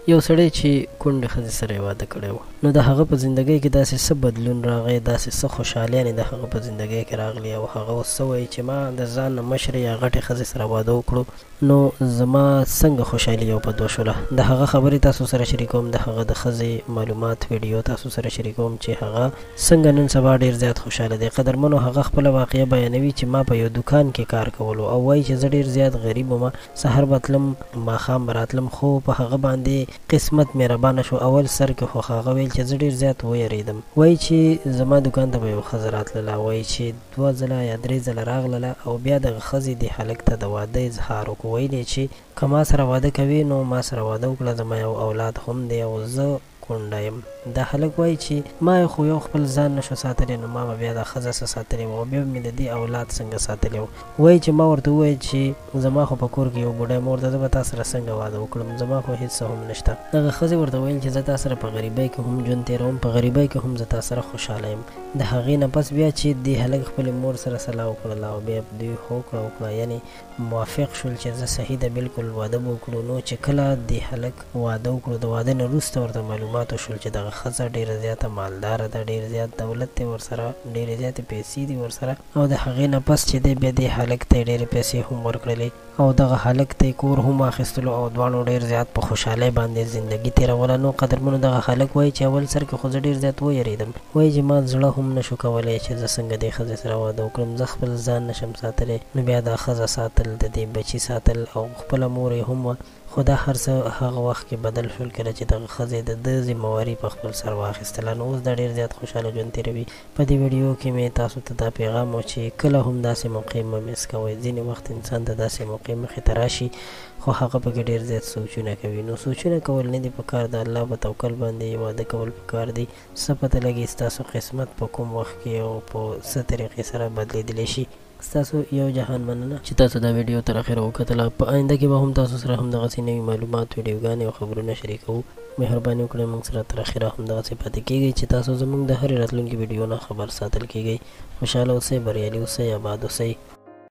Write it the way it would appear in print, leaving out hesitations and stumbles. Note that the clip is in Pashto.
یو سړی چې کونډې ښځې سره یې واده کړی و، نو د هغه په زندګۍ کې داسې څه بدلون راغی، داسې څه خوشحالیانې د هغه په زندګۍ کې راغلي، او هغه اوس څه وایي چې ما د ځان نه مشرې یا غټې ښځې سره واده وکړو نو زما څنګه خوشحالي یو په دوه شوله. د هغه خبرې تاسو سره شریکوم، د هغه د ښځې معلومات ویډیو تاسو سره شریکوم چې هغه څنګه نن سبا ډېر زیات خوشحاله دی. قدرمنو هغه خپله واقعه بیانوي چې ما په یو دکان کې کار کولو، او وایي چې زه ډېر زیات غریب وم، سهار به تلم ماښام به راتلم، خو په هغه باندې قسمت مهربانه شو. اول سر کې خو هغه ویل چې زه ډېر زیات ویرېدم. وایي چې زما دکان ته به یو ښځه راتلله، وایي چې 2 ځله یا 3 ځله راغلله، او بیا دغه ښځې دې هلک ته د واده اظهار وکړو. ویل چې که ما سره واده کوي نو ما سره واده وکړه، زما یو اولاد هم دی او زه کونډه یم. دا هلک وایي چې ما خو یو خپل ځان نشو ساتلی، نو ما به بیا دا ښځه څه ساتلی وه، او بیا به مې د دې اولاد څنګه ساتلی وو. وایي چې ما ورته وویل چې زما خو په کور کې یو بوډی مور ده، زه به تا سره څنګه واده وکړم، زما خو هېڅ څه هم نشته. دغه ښځې ورته ویل چې زه تا سره په غریبۍ کې هم ژوند تېروم، په غریبۍ کې هم زه تا سره خوشحاله یم. د هغې نه پس بیا چې دې هلک خپلې مور سره سلا وکړله، او بیا دوی وکړه یعنې موافق شول چې زه صحیح ده بلکل واده به وکړو. نو چې کله دې هلک واده وکړو، د واده نه وروسته ورته معلومات وشول چې دغه ښځه ډېره زیاته مالداره ده، ډېر زیات دولت دی ورسره، ډېرې زیاتې پیسې دي ورسره، او د هغې نه پس چې دی بیا دې هلک ته یې ډېرې پیسې هم ورکړلې، او دغه هلک ته یې کور هم اخیستلو، او دواړو ډېر زیات په خوشحالۍ باندې زندګي تېروله. نو قدرمنو دغه هلک وایي چې اول سر کې خو زه ډېر زیات ویرېدم، وایي چې ما زړه هم نشو کولی چې زه څنګه دې ښځې سره واده وکړم، زه خپل ځان نشم ساتلی. نو بیا دا ښځه ساتل، د دې بچي ساتل، او خپله مور یې هم وه، خو دا هر څه هغه وخت کې بدل شول کله چې دغه ښځې د ده ذمهواري په خپل سر واخیستله. نو اوس دا ډېر زیات خوشحاله ژوند تېروي. په دې ویډیو کې مې تاسو ته دا پیغام و چې کله هم داسې موقع مه میس کوئ. ځینې وخت انسان ته داسې موقع مخې ته راشي، خو هغه پکې ډېر زیات سوچونه کوي. نو سوچونه کول نه دي پکار، د الله په توکل باندې واده کول پکار دي. څه پته لګي ستاسو قسمت په کوم وخت کې او په څه طریقې سره بدلېدلی شي. ستاسو یو جهان مننه چې تاسو دا ویډیو تر اخره وکتله. په آینده کې به هم تاسو سره همدغسې نوي معلومات، ویډیوګانې او خبرونه شریکوو. مهرباني وکړئ موږ سره تر اخره همدغسې پاتې کېږئ چې تاسو زموږ د هرې راتلونکي ویډیو نه خبر ساتل کېږئ. خوشحاله اوسئ، بریالي اوسئ، اباد اوسئ.